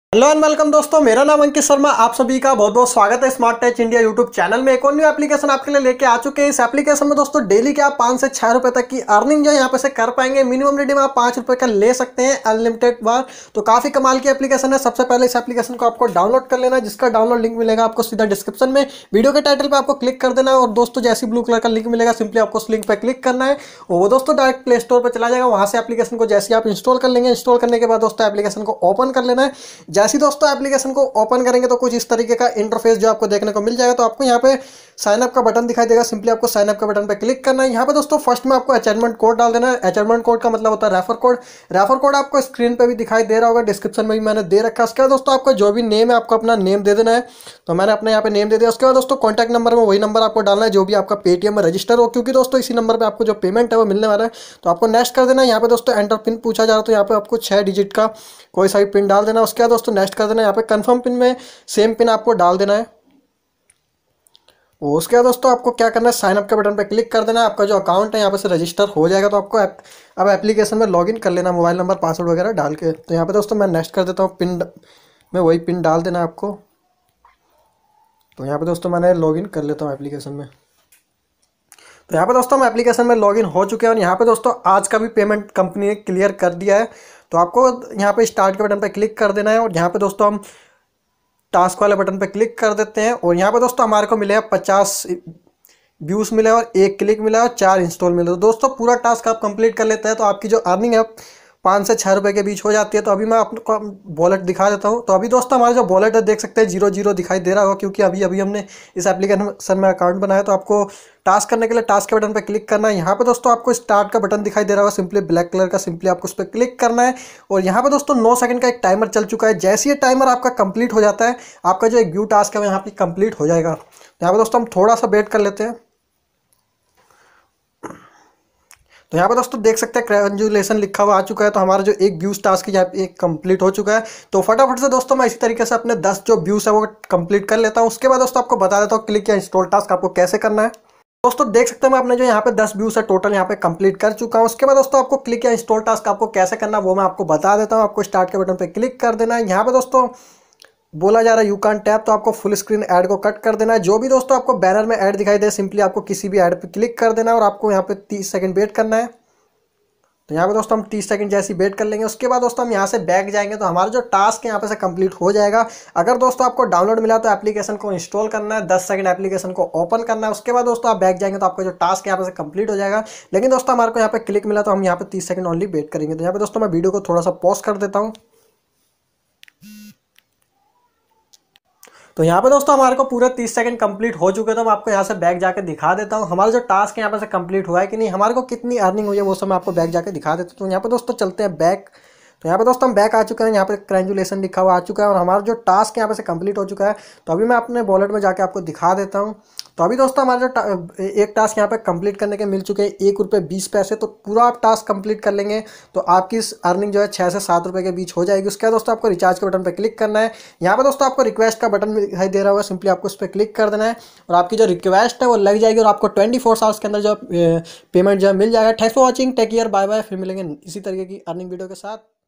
Hello and welcome दोस्तों, मेरा नाम अंकित शर्मा। आप सभी का बहुत बहुत स्वागत है smart touch India YouTube channel में। एक और न्यू एप्लीकेशन आपके लिए लेके आ चुके हैं। इस एप्लीकेशन में दोस्तों डेली के आप 5 से 6 रुपए तक की अर्निंग जो है यहाँ पे से कर पाएंगे। मिनिमम रिडीम आप 5 रुपए का ले सकते हैं अनलिमिटेड बार। तो काफी कमाल की एप्लीकेशन है। सबसे पहले इस एप्लीकेशन को आपको डाउनलोड कर लेना है, जिसका डाउनलोड लिंक मिलेगा आपको सीधा डिस्क्रिप्शन में। वीडियो के टाइटल पर आपको क्लिक कर देना है और दोस्तों जैसी ब्लू कलर का लिंक मिलेगा सिंपली आपको उस लिंक पर क्लिक करना है और वो दोस्तों डायरेक्ट प्ले स्टोर पर चला जाएगा। वहां से एप्लीकेशन को जैसे आप इंस्टॉल कर लेंगे, इंस्टॉल करने के बाद दोस्तों एप्लीकेशन को ओपन कर लेना है। जैसे दोस्तों एप्लीकेशन को ओपन करेंगे तो कुछ इस तरीके का इंटरफेस जो आपको देखने को मिल जाएगा। तो आपको यहाँ पे साइन अप का बटन दिखाई देगा, सिंपली आपको साइन अप का बटन पे क्लिक करना है। यहाँ पे दोस्तों फर्स्ट में आपको अचीवमेंट कोड डाल देना है। अचीवमेंट कोड का मतलब होता है रेफर कोड। रेफर कोड आपको स्क्रीन पे भी दिखाई दे रहा होगा, डिस्क्रिप्शन में भी मैंने दे रखा है। उसके बाद दोस्तों आपका जो भी नेम है आपको अपना नेम दे देना है। तो मैंने अपने यहाँ पे नेम दे दिया। उसके बाद दोस्तों कॉन्टैक्ट नंबर में वही नंबर आपको डालना है जो भी आपका पेटीएम में रजिस्टर हो, क्योंकि दोस्तों इसी नंबर पर आपको जो पेमेंट है वो मिलने वाला है। तो आपको नेक्स्ट कर देना है। यहाँ पे दोस्तों एंटर पिन पूछा जा रहा है, तो यहाँ पे आपको 6 डिजिट का कोई सा भी पिन डाल देना। उसके बाद दोस्तों नेक्स्ट कर देना है। यहाँ पे कंफर्म पिन में सेम पिन आपको डाल देना है। उसके बाद दोस्तों आपको क्या करना है, साइन अप के बटन पर क्लिक कर देना है। आपका जो अकाउंट है यहाँ पे से रजिस्टर हो जाएगा। तो आपको अब एप्लीकेशन में लॉगिन कर लेना, मोबाइल नंबर पासवर्ड वगैरह डाल के। तो यहाँ पे दोस्तों मैं नेक्स्ट कर देता हूँ। पिन में वही पिन डाल देना है आपको। तो यहाँ पे दोस्तों मैंने लॉगिन कर लेता हूँ एप्लीकेशन में। तो यहाँ पे दोस्तों हम एप्लीकेशन में लॉगिन हो चुके हैं और यहाँ पे दोस्तों आज का भी पेमेंट कंपनी ने क्लियर कर दिया है। तो आपको यहाँ पे स्टार्ट के बटन पर क्लिक कर देना है और यहाँ पे दोस्तों हम टास्क वाले बटन पर क्लिक कर देते हैं। और यहाँ पे दोस्तों हमारे को मिलेगा 50 व्यूज़ मिले और 1 क्लिक मिला और 4 इंस्टॉल मिले। तो दोस्तों पूरा टास्क आप कंप्लीट कर लेते हैं तो आपकी जो अर्निंग है 5 से 6 रुपए के बीच हो जाती है। तो अभी मैं आपको वॉलेट दिखा देता हूँ। तो अभी दोस्तों हमारा जो वॉलेट है देख सकते हैं 0 दिखाई दे रहा होगा, क्योंकि अभी अभी हमने इस एप्लीकेशन में अकाउंट बनाया। तो आपको टास्क करने के लिए टास्क के बटन पर क्लिक करना है। यहाँ पे दोस्तों आपको स्टार्ट का बटन दिखाई दे रहा होगा, सिंपली ब्लैक कलर का, सिंपली आपको उस पर क्लिक करना है। और यहाँ पे दोस्तों 9 सेकंड का एक टाइमर चल चुका है। जैसे ये टाइमर आपका कंप्लीट हो जाता है, आपका जो एक व्यू टास्क है वो यहाँ पे कंप्लीट हो जाएगा। यहाँ पे दोस्तों हम थोड़ा सा वेट कर लेते हैं। तो यहाँ पे दोस्तों देख सकते हैं कंग्रेचुलेसन लिखा हुआ आ चुका है। तो हमारा जो एक व्यूज टास्क है यहाँ पे एक कंप्लीट हो चुका है। तो फटाफट से दोस्तों मैं इसी तरीके से अपने 10 जो व्यूज है वो कंप्लीट कर लेता हूँ। उसके बाद दोस्तों आपको बता देता हूँ क्लिक या इंस्टॉल टास्क आपको कैसे करना है। दोस्तों देख सकते हैं मैं अपने जो यहाँ पे 10 व्यूज है टोटल यहाँ पे कंप्लीट कर चुका हूँ। उसके बाद दोस्तों आपको क्लिक या इंस्टॉल टास्क आपको कैसे करना है वो मैं आपको बता देता हूँ। आपको स्टार्ट के बटन पे क्लिक कर देना है। यहाँ पे दोस्तों बोला जा रहा है यू कैन टैप, तो आपको फुल स्क्रीन ऐड को कट कर देना है। जो भी दोस्तों आपको बैनर में ऐड दिखाई दे सिंपली आपको किसी भी ऐड पे क्लिक कर देना है और आपको यहाँ पे 30 सेकंड वेट करना है। तो यहाँ पे दोस्तों हम 30 सेकंड जैसी वेट कर लेंगे। उसके बाद दोस्तों हम यहाँ से बैक जाएंगे तो हमारा जो टास्क है यहाँ पे से कंप्लीट हो जाएगा। अगर दोस्तों आपको डाउनलोड मिला तो एप्लीकेशन को इंस्टॉल करना है, 10 सेकंड एप्लीकेशन को ओपन करना है। उसके बाद दोस्तों आप बैक जाएंगे तो आपका जो टास्क यहाँ पे से कंप्लीट हो जाएगा। लेकिन दोस्तों हमारे को यहाँ पे क्लिक मिला तो हम यहाँ पे 30 सेकंड ओनली वेट करेंगे। तो यहाँ पे दोस्तों मैं वीडियो को थोड़ा सा पॉज कर देता हूँ। तो यहाँ पे दोस्तों हमारे को पूरे 30 सेकंड कंप्लीट हो चुके हैं। तो मैं आपको यहाँ से बैक जाके दिखा देता हूँ हमारा जो टास्क है यहाँ पे से कंप्लीट हुआ है कि नहीं, हमारे को कितनी अर्निंग हुई है वो सब मैं आपको बैक जाके दिखा देता हूँ। तो यहाँ पे दोस्तों चलते हैं बैक। तो यहाँ पे दोस्तों हम बैक आ चुके हैं। यहाँ पे कंग्रेचुलेसन लिखा हुआ आ चुका है और हमारा जो टास्क यहाँ पे से कंप्लीट हो चुका है। तो अभी मैं अपने वॉलेट में जाके आपको दिखा देता हूँ। तो अभी दोस्तों हमारा जो एक टास्क यहाँ पे कंप्लीट करने के मिल चुके हैं 1 रुपये 20 पैसे। तो पूरा आप टास्क कंप्लीट कर लेंगे तो आपकी अर्निंग जो है 6 से 7 रुपये के बीच हो जाएगी। उसके बाद दोस्तों आपको रिचार्ज के बटन पर क्लिक करना है। यहाँ पे दोस्तों आपको रिक्वेस्ट का बटन दिखाई दे रहा होगा, सिंपली आपको उस पर क्लिक कर देना है और आपकी जो रिक्वेस्ट है वो लग जाएगी और आपको 24 आवर्स के अंदर जो पेमेंट जो है मिल जाएगा। Thanks for watching, take care, bye bye. फिर मिलेंगे इसी तरीके की अर्निंग वीडियो के साथ।